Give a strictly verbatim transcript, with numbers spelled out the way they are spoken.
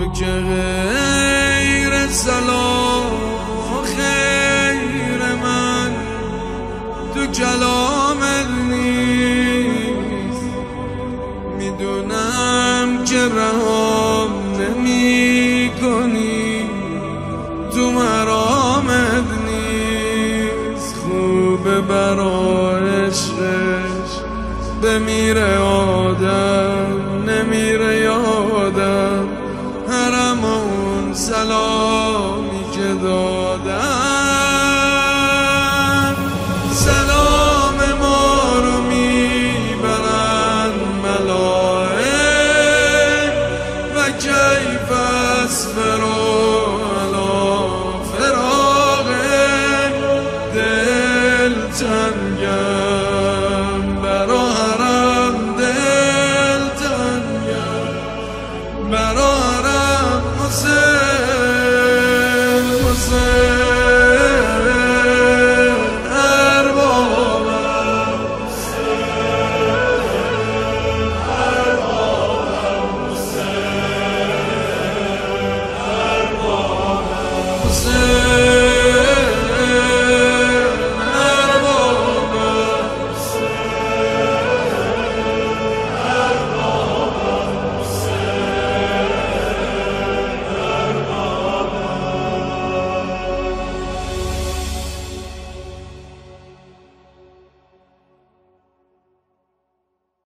که غیر سلام و خیر من تو کلامت نیست. میدونم که رهام نمی کنی، تو مرامت نیست. خوبه برای عشقش بمیره آدم، نمیره یادم هرم اون سلامی که دار